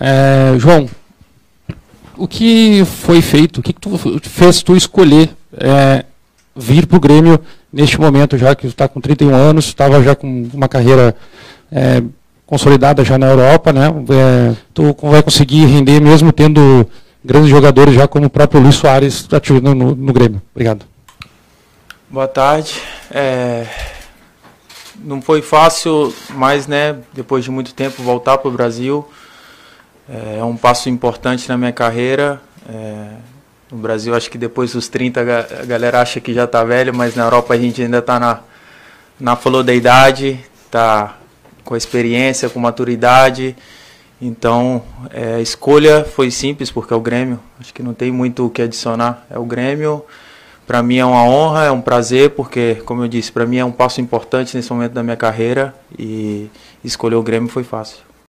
João, o que foi feito, o que tu fez tu escolher vir para o Grêmio neste momento, já que está com 31 anos, estava já com uma carreira consolidada já na Europa, né? Tu vai conseguir render mesmo tendo grandes jogadores já como o próprio Luis Soares ativo no Grêmio. Obrigado. Boa tarde. Não foi fácil, mas né, depois de muito tempo voltar para o Brasil é um passo importante na minha carreira. No Brasil, acho que depois dos 30 a galera acha que já está velho, mas na Europa a gente ainda está na flor da idade, está com experiência, com maturidade. Então, a escolha foi simples, porque é o Grêmio. Acho que não tem muito o que adicionar. É o Grêmio. Para mim é uma honra, é um prazer, porque, como eu disse, para mim é um passo importante nesse momento da minha carreira. E escolher o Grêmio foi fácil.